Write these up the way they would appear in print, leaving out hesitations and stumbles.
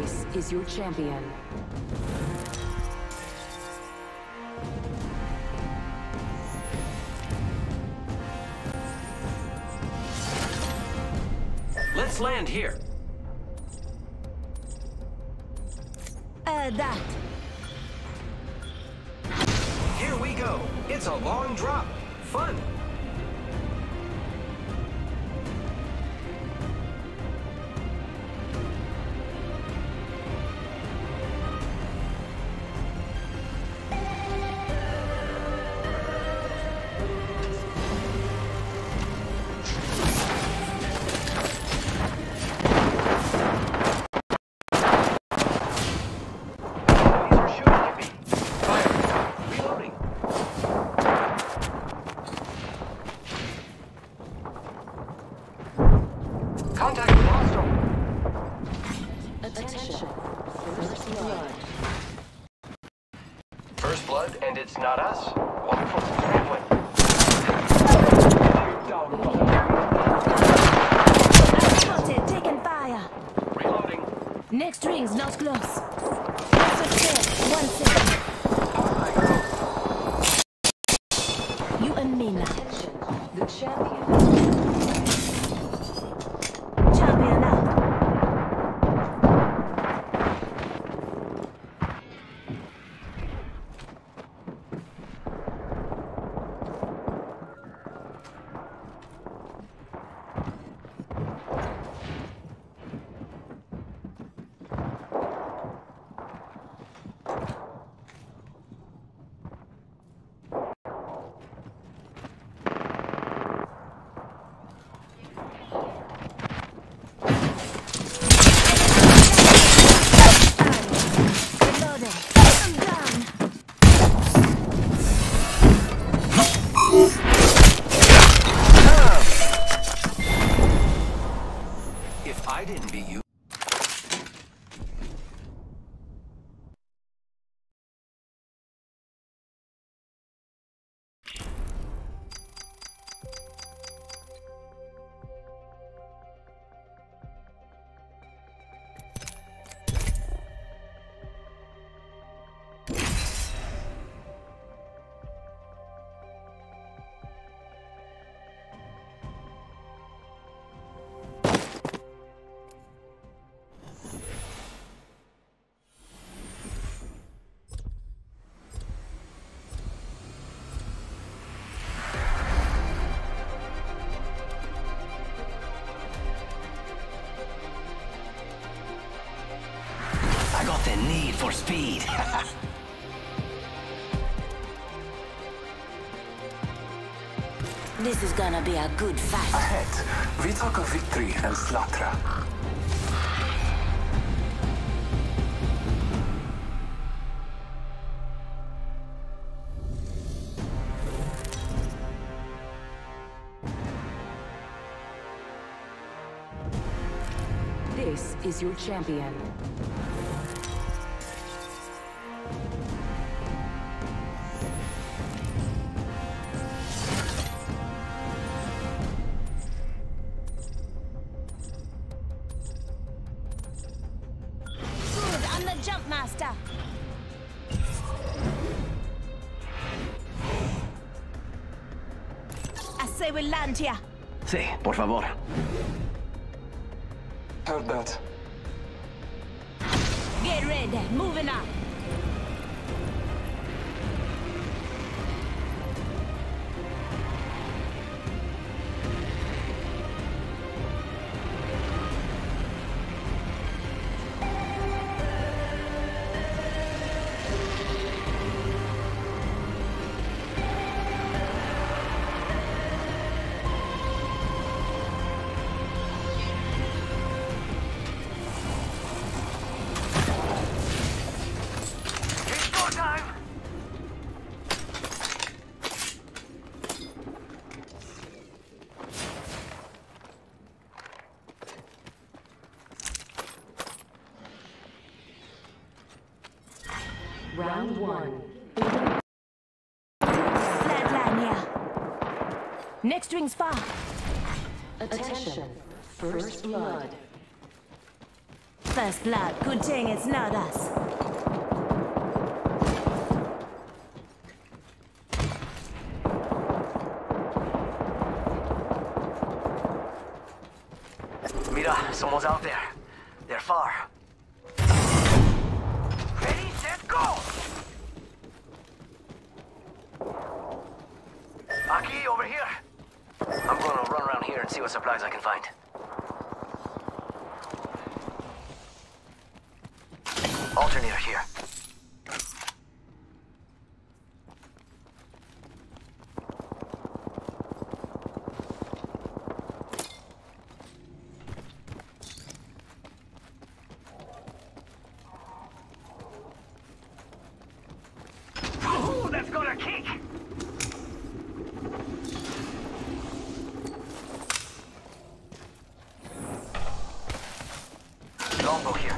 This is your champion. Let's land here. That. Here we go. It's a long drop. Fun. Contact with hostile. Attention. First blood. First blood, and it's not us. Wonderful. Scrambling. Spotted, taking fire. Reloading. Next ring's not close. One second. You and me now. Attention. The champion. Champion out. If I didn't beat you. I got the need for speed. This is gonna be a good fight. Ahead, we talk of victory and slaughter. This is your champion. Good, I'm the jump master. I say we land here. Sí, por favor. Heard that. Get ready, moving up. Round one. Flatline here. Next ring's far. Attention. First blood. First blood. Good thing it's not us. Mira, someone's out there. They're far. Ready, set, go! Aki, over here. I'm gonna run around here and see what supplies I can find. Alternator here. Ooh, that's got a kick! Longbow here.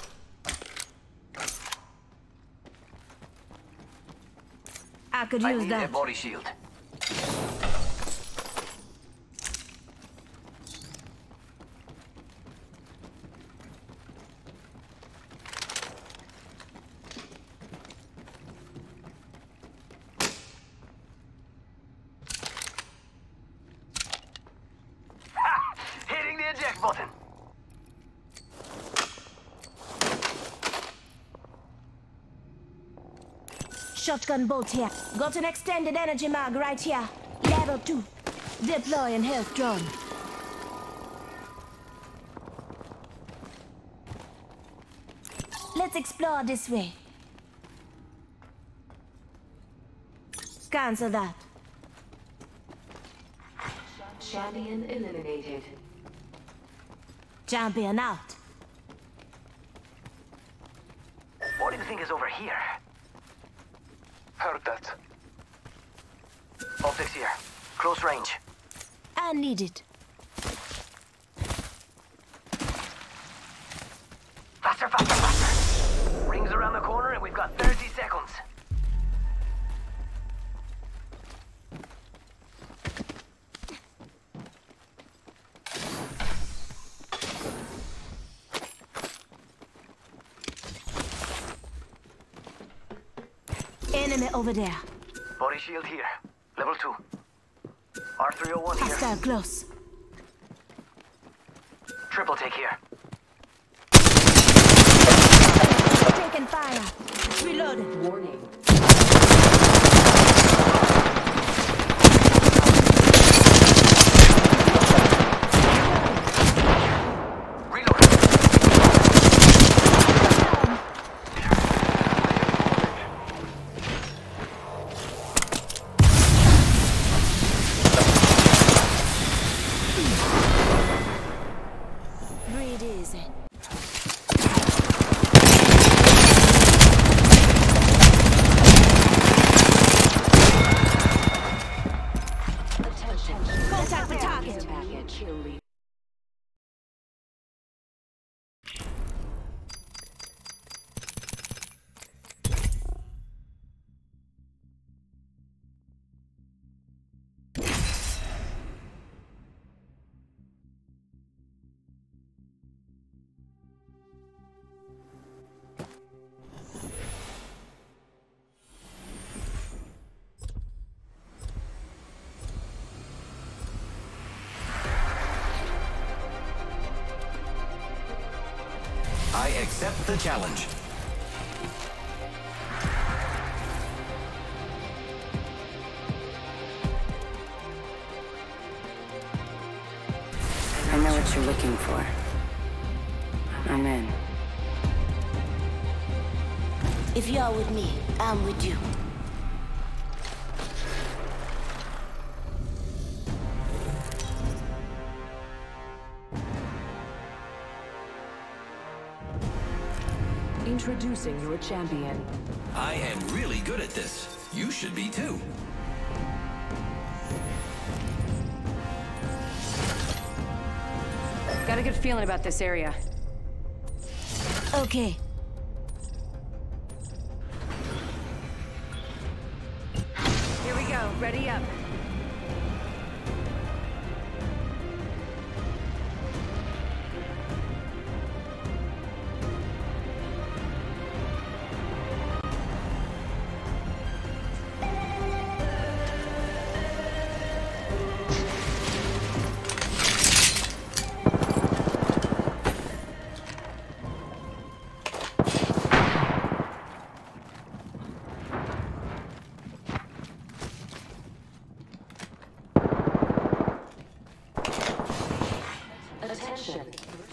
I could I use need that. a body shield. Ha! Hitting the eject button. Shotgun bolt here. Got an extended energy mag right here. Level 2. Deploying health drone. Let's explore this way. Cancel that. Champion eliminated. Champion out. What do you think is over here? Heard that. Optics here. Close range. I need it. Faster, faster, faster! Rings around the corner and we've got 30 seconds. Enemy over there. Body shield here. Level 2. R301 here. Hostile close. Triple take here. Taking fire. Reloaded. Warning. Breathe easy. Attention. Contact the target. Package. I accept the challenge. I know what you're looking for. I'm in. If you're with me, I'm with you. Introducing your champion. I am really good at this. You should be too. Got a good feeling about this area. Okay. Here we go. Ready up.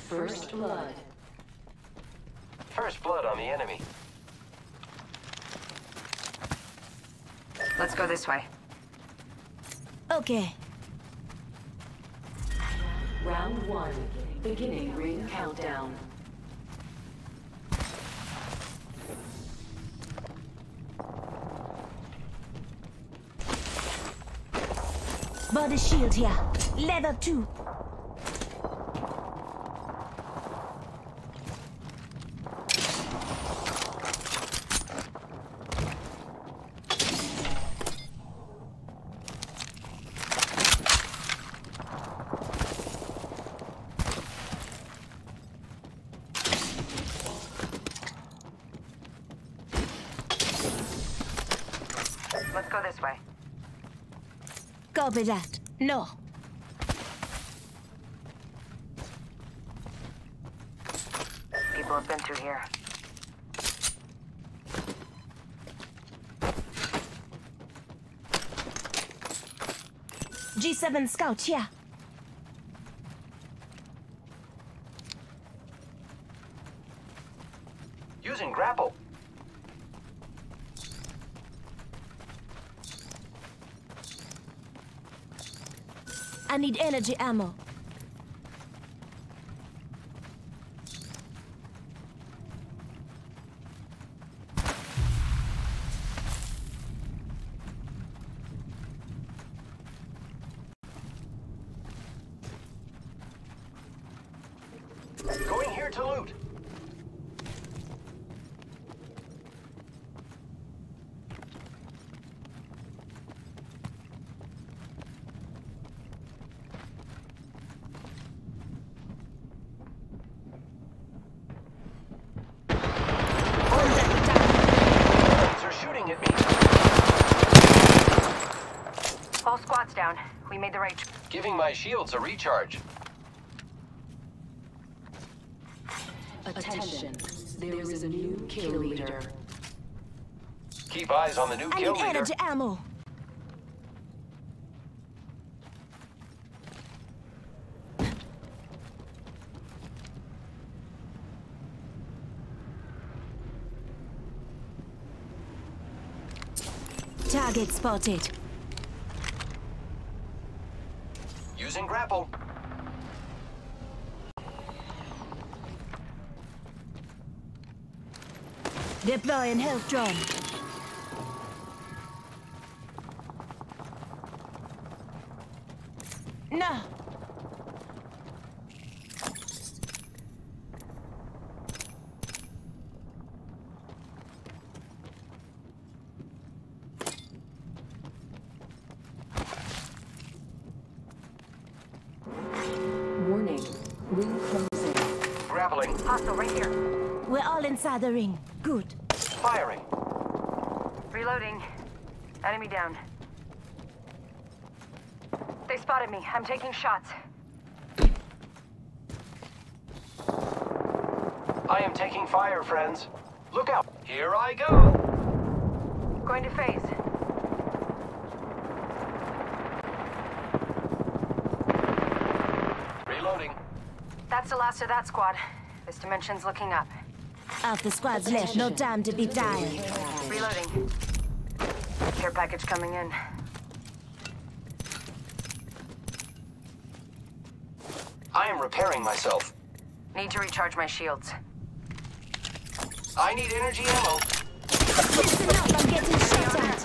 First blood. First blood on the enemy. Let's go this way. Okay. Round 1. Beginning ring countdown. Body shield here. Leather 2. Let's go this way. Copy that. No. People have been through here. G7 scout here. Using grapple. I need energy ammo. Going here to loot. They're shooting at me. All squads down. We made the right Giving my shields a recharge. Attention. There is a new kill leader. Keep eyes on the new I kill need leader. energy ammo. Target spotted. Using grapple. Deploying health drone. No. Warning. Ring closing. Grappling. hostile right here. We're all inside the ring. Good. Firing. Reloading. Enemy down. They spotted me. I'm taking shots. I am taking fire, friends. Look out. Here I go. Going to phase. Reloading. That's the last of that squad. This dimension's looking up. Half the squad's left. No time to be tired. Reloading. Care package coming in. I am repairing myself. Need to recharge my shields. I need energy ammo. Listen up, I'm getting shot at.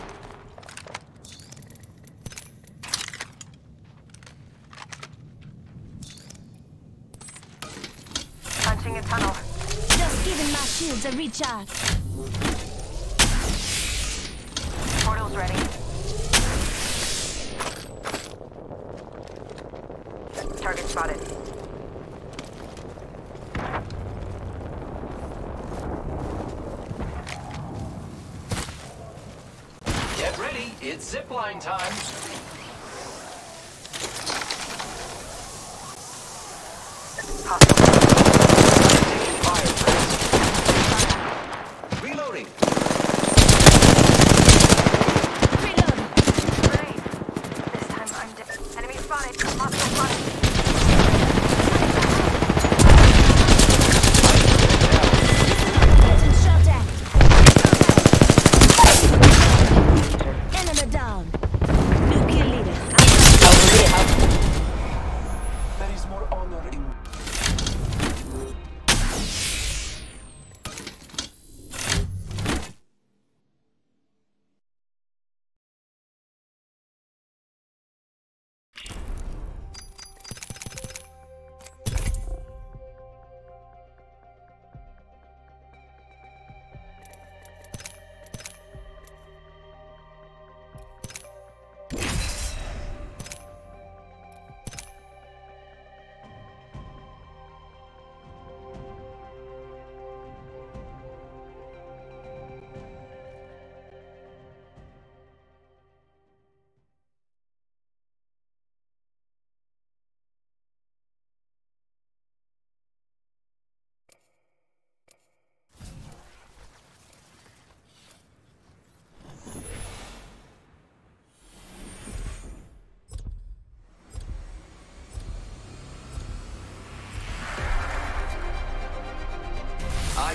Punching a tunnel. Just giving my shields a recharge. Portal's ready. Target spotted. Get ready. It's zipline time. Hostile. Taking fire, friends. Reloading. Reload. Grenade. This time I'm dead. Enemy spotted. Hostile spotted.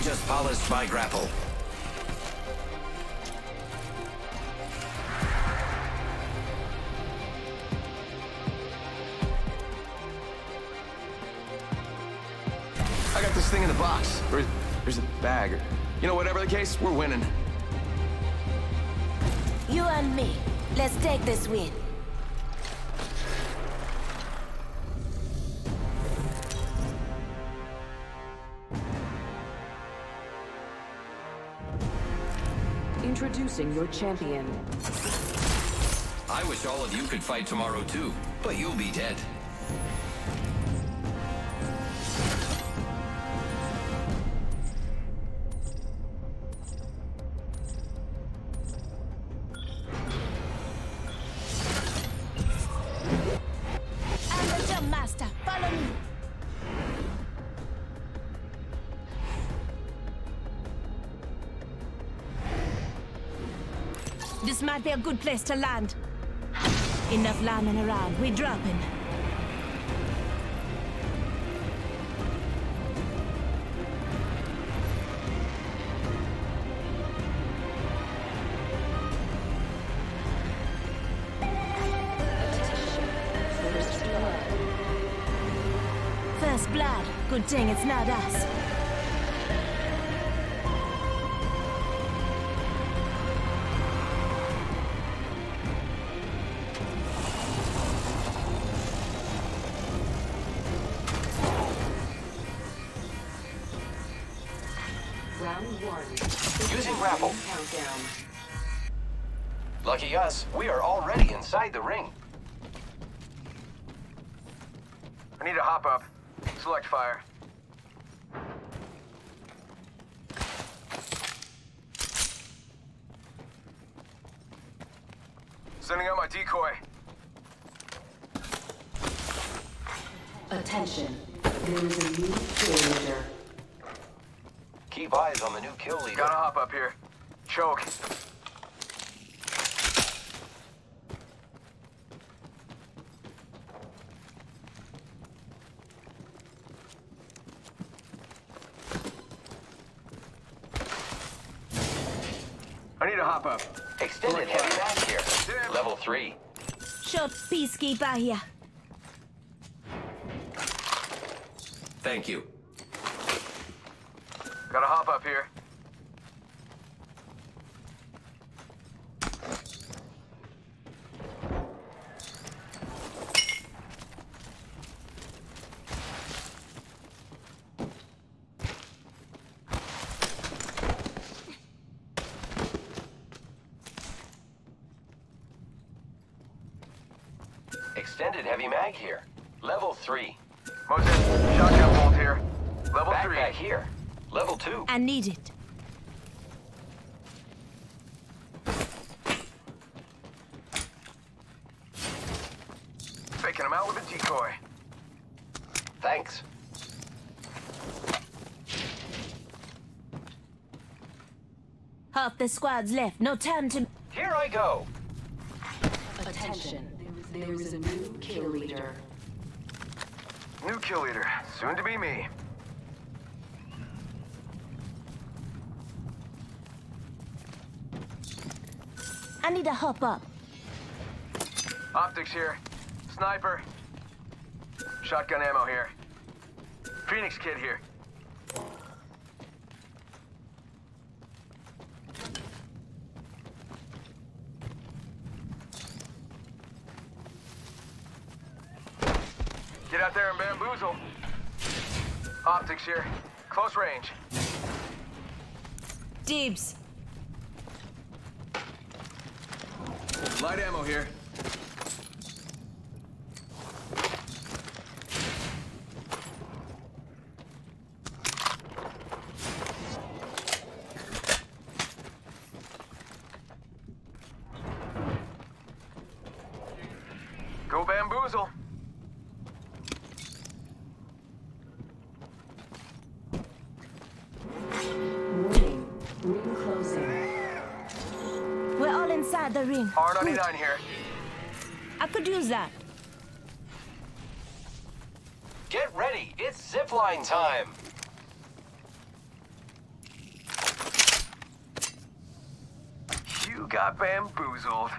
just polished my grapple. I got this thing in the box. Or there's a bag. You know, whatever the case, we're winning. You and me. Let's take this win. Introducing your champion. I wish all of you could fight tomorrow too, but you'll be dead. I'm the jump master. Follow me. This might be a good place to land. Enough landing around. We're dropping. First blood. Good thing it's not us. Round one. Using grapple. Countdown. Lucky us, we are already inside the ring. I need to hop up. Select fire. Sending out my decoy. Attention. There is a new cheerleader. Keep eyes on the new kill leader. Gotta hop up here. Choke. I need to hop up. Extended heavy mag here. Level 3. Short peacekeeper here. Thank you. Gotta hop up here. Extended heavy mag here. Level 3. Moses, shotgun bolt here. Level 3. Backpack here. Level 2. I need it. Faking him out with a decoy. Thanks. Half the squad's left. No time to... Here I go. Attention. There is a new kill leader. New kill leader. Soon to be me. I need to hop up. Optics here. Sniper. Shotgun ammo here. Phoenix kit here. Get out there and bamboozle. Optics here. Close range. Dibs. Light ammo here. Go bamboozle. Warning. Ring closing. We're all inside the ring. R99 here. I could use that. Get ready. It's zipline time. You got bamboozled.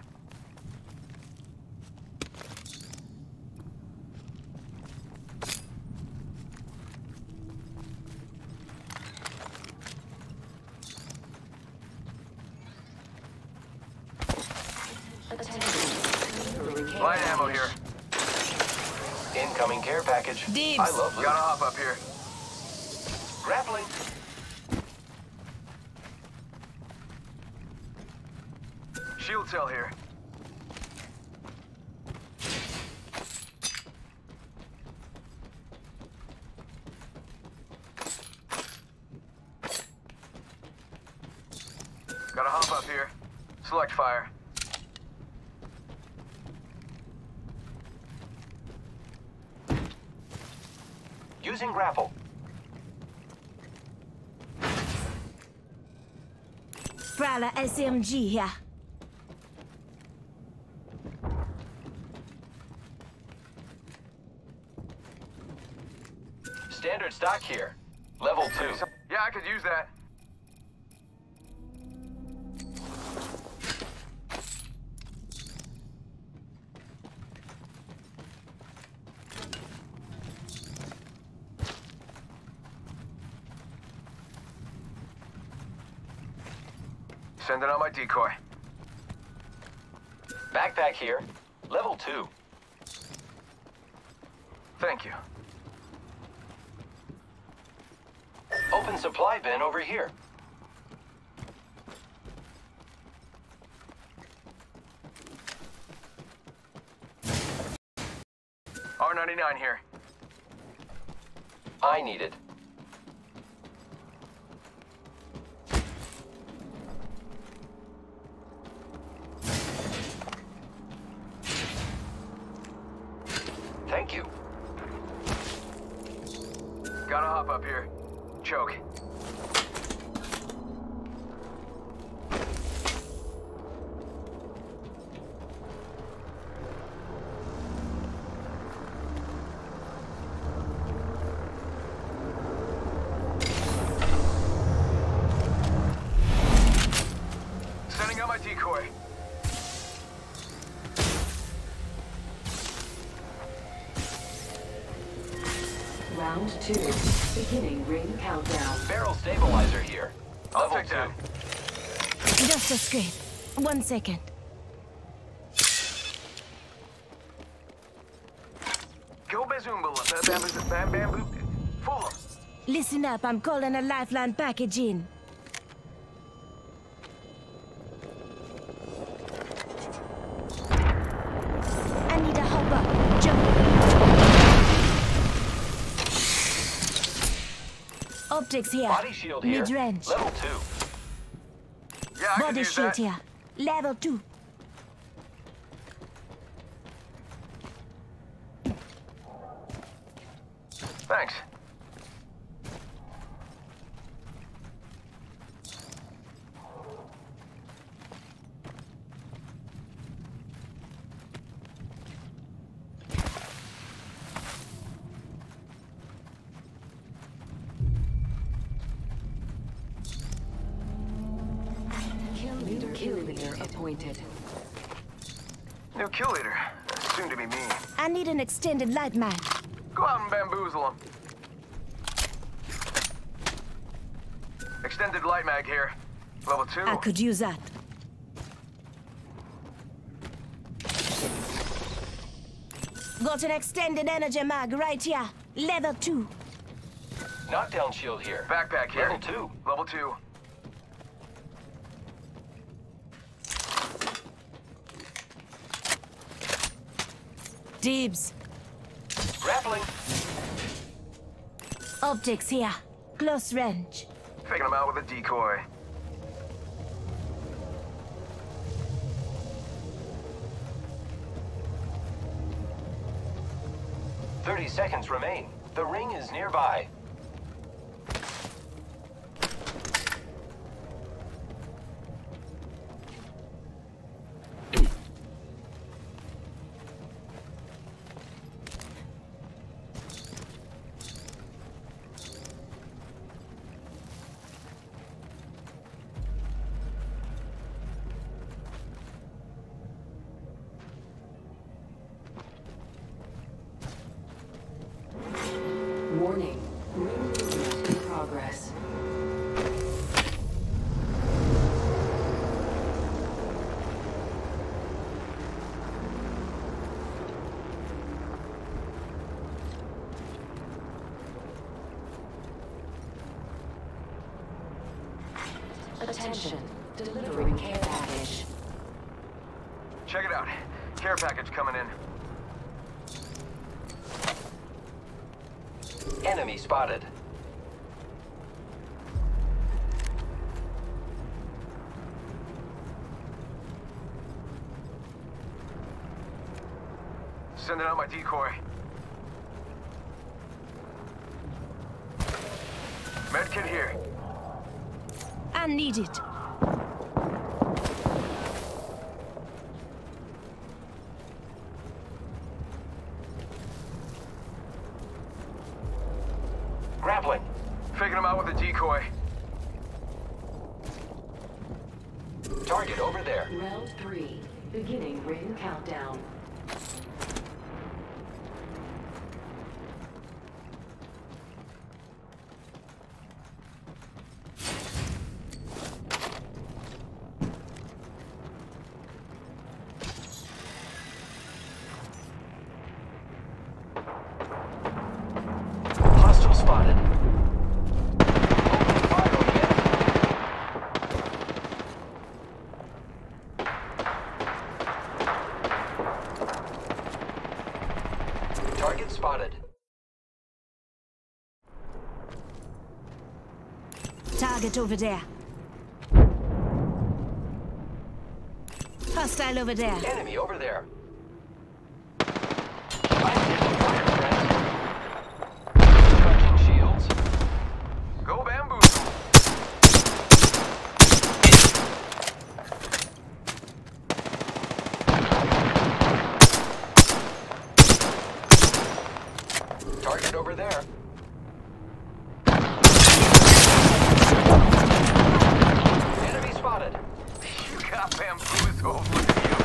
Light ammo here. Incoming care package. Dibs. I love loot. Gotta hop up here. Grappling. Shield cell here. Gotta hop up here. Select fire. Using grapple. Prowler SMG here. Standard stock here. Level 2. Yeah, I could use that. Sending out my decoy. Backpack here. Level 2. Thank you. Open supply bin over here. R99 here. I need it. Thank you. Gotta hop up here. Choke. Sending out my decoy. Round 2. Beginning ring countdown. Barrel stabilizer here. I'll Level take 2. that. Just a scrape. 1 second. Go Bazoomba. Bamboo. Fool 'em. Listen up, I'm calling a lifeline package in. I need a hop up. Jump. Optics here. Body shield here. Mid-range. Level 2. Yeah, I could Body use shield that. here. Level 2. Thanks. Kill leader appointed. New kill leader. Soon to be me. I need an extended light mag. Go out and bamboozle them. Extended light mag here. Level 2. I could use that. Got an extended energy mag right here. Level 2. Knockdown shield here. Backpack here. Level 2. Level 2. Dibs. Grappling. Optics here. Close range. Faking them out with a decoy. "30 seconds remain. The ring is nearby." Warning. Ring movement in progress. Attention. Delivering care package. Check it out. Care package coming in. Enemy spotted. Sending out my decoy. Medkit here. I need it. Grappling. Faking him out with a decoy. Target over there. Round 3. Beginning ring countdown. Hostile spotted. Target spotted. Target over there. Hostile over there. Enemy over there. I'm taking fire, friends. Charging shields. Go bamboo. Target over there. Enemy spotted. You got bamboozled. Look at you.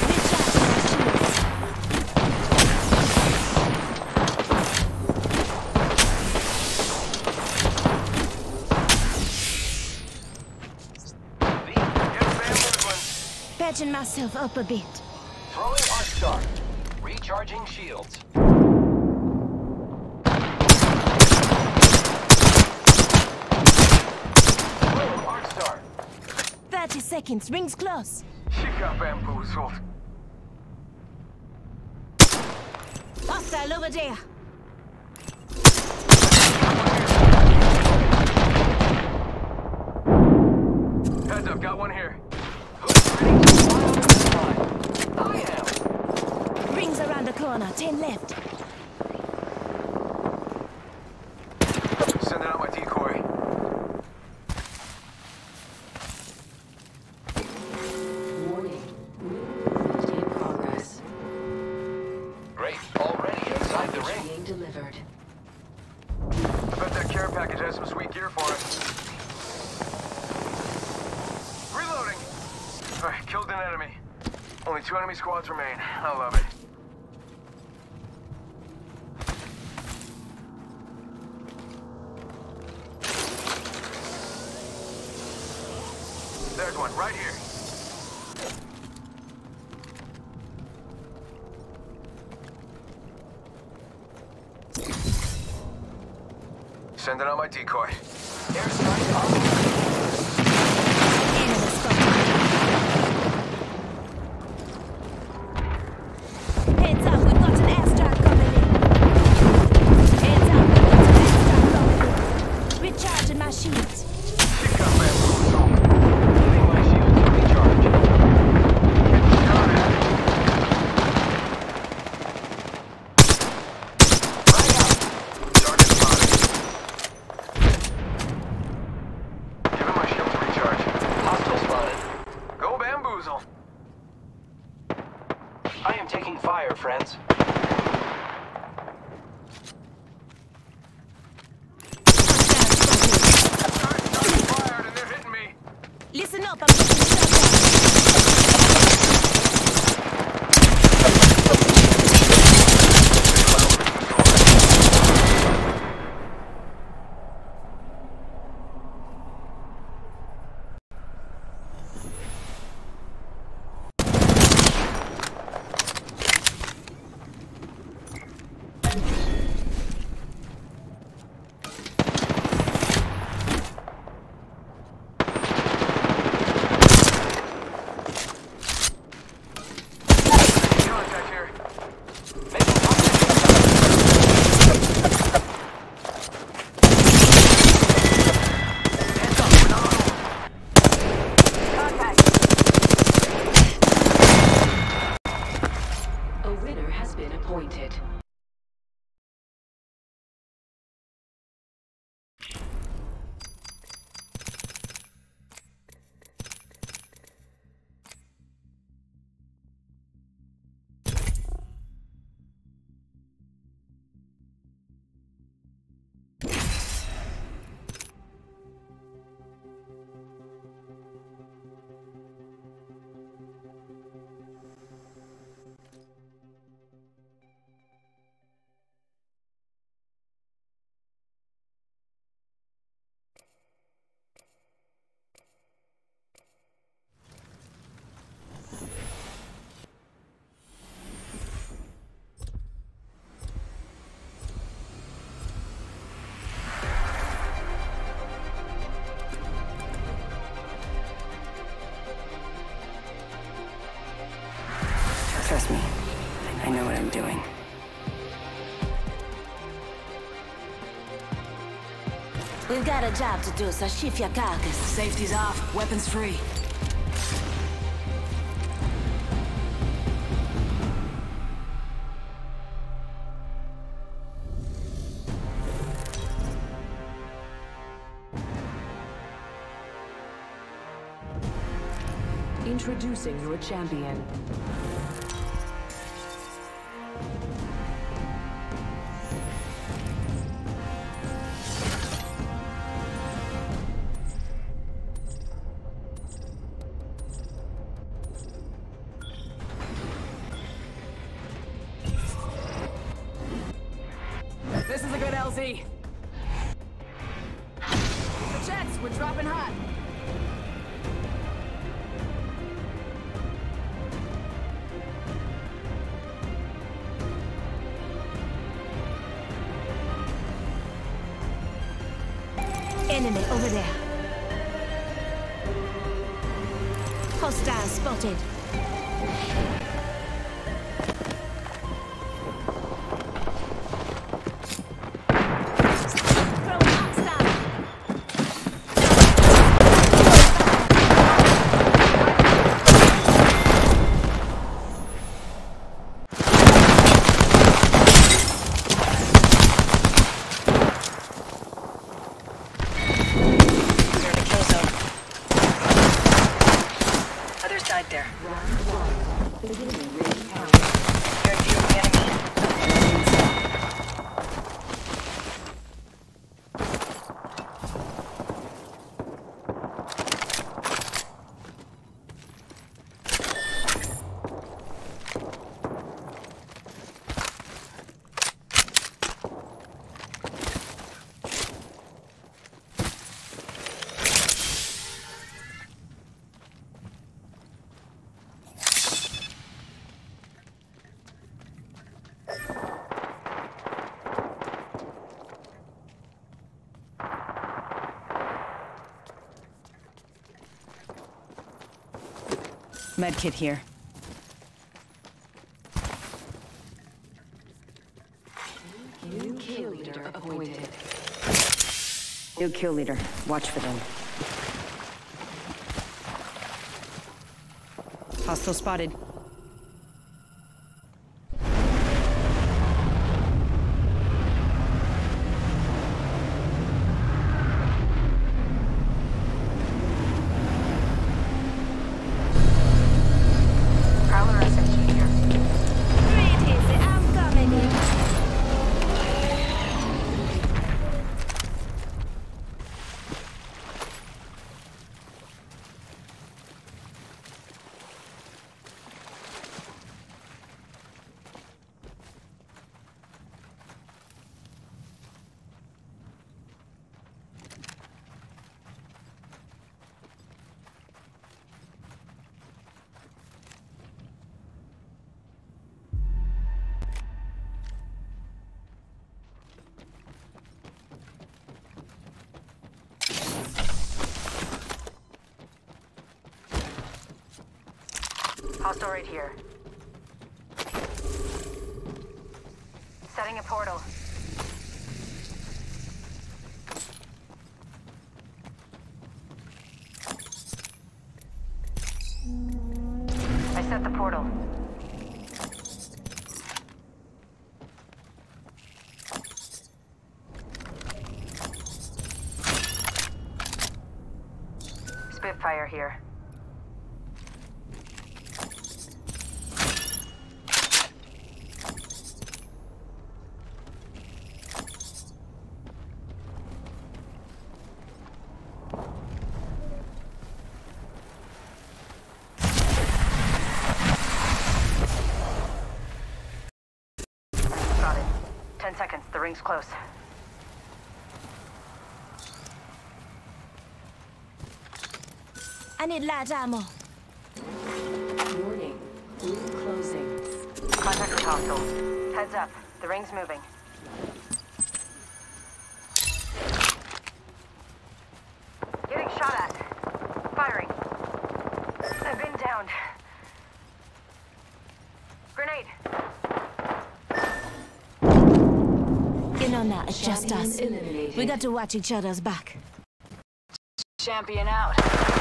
Patching myself up a bit. Throwing arc star. Recharging shields. Throwing arc star. 30 seconds. Rings close. She got bamboozled. Hostile over there. Heads up, got one here. Who's ready to fly on this line? I am. Rings around the corner. 10 left. Sending out my decoy. Warning. Ring movement in progress. Great. Already inside the ring. Being delivered. I bet that care package has some sweet gear for us. Reloading! Alright, killed an enemy. Only 2 enemy squads remain. I love it. There's one, right here. Sending out my decoy. Airstrike on. Enemy spotted. Heads up, we've got an airstrike coming in. Heads up, we've got an airstrike coming in. Recharging my shields. She got bamboozled. Giving my shields a recharge. Getting shot at. Right out. Target spotted. Giving my shield a recharge. Hostile spotted. Go bamboozle. I am taking fire, friends. appointed. Trust me, I know what I'm doing. We've got a job to do, so shift your carcass. Safety's off, weapons free. Introducing your champion. This is a good LZ. The jets, we're dropping hot. Enemy over there. Hostile spotted. There. Medkit here. New kill leader appointed. New kill leader. Watch for them. Hostile spotted. Hostile right here. Setting a portal. I set the portal. fire here. Got it. 10 seconds. The ring's close. I need light ammo. Warning. Room closing. Contact with hostile. Heads up. The ring's moving. Getting shot at. Firing. I've been downed. Grenade. You know now, it's just Champion us. eliminated. We got to watch each other's back. Champion out.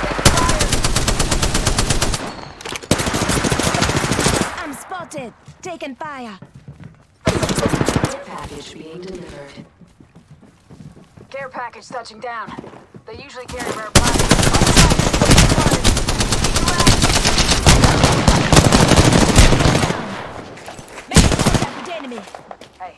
I'm spotted. Taking fire. Care package being delivered. Care package touching down. They usually carry rare plastic. Make contact with the enemy. Hey.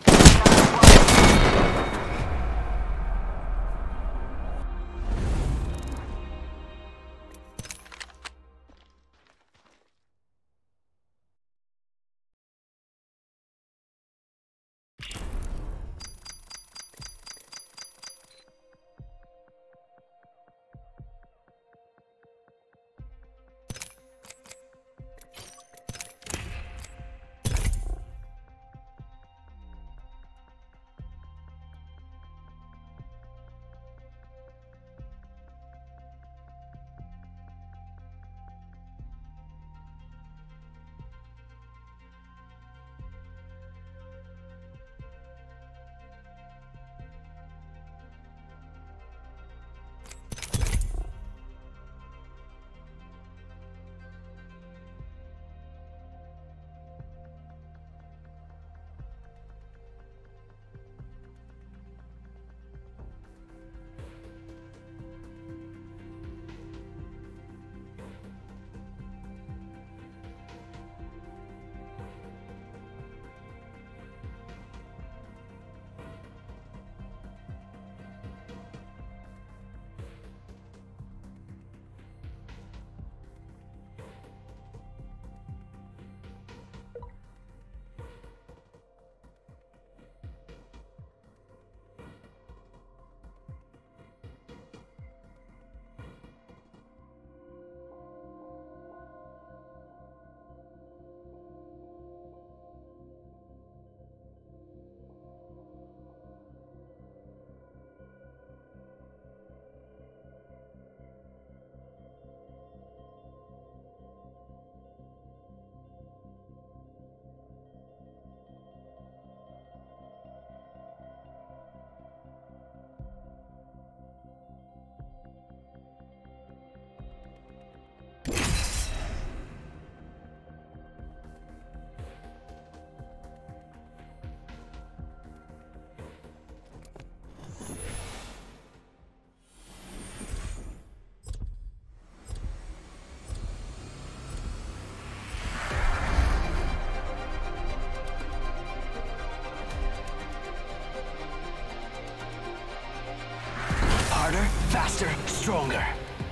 Harder, faster, stronger.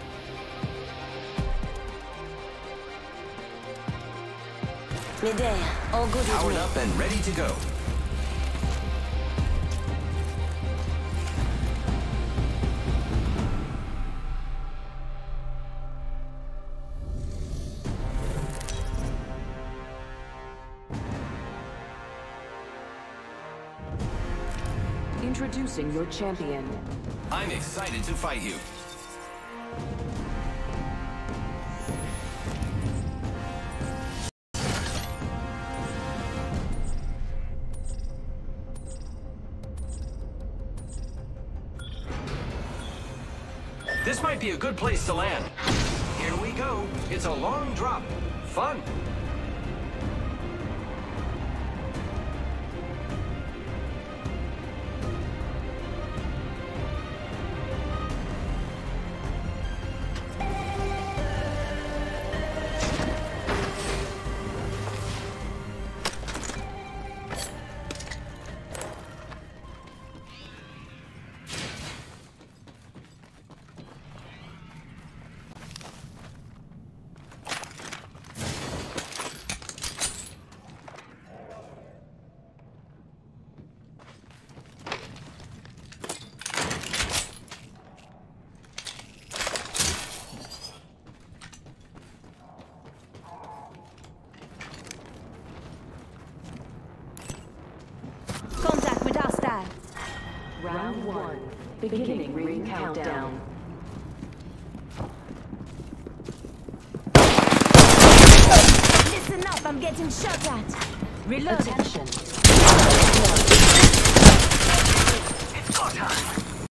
Midday. All good with Powered me. up and ready to go. Introducing your champion. I'm excited to fight you. This might be a good place to land. Here we go. It's a long drop. Fun. Beginning ring countdown. Listen up, I'm getting shot at. Reloading. Attention. It's go time.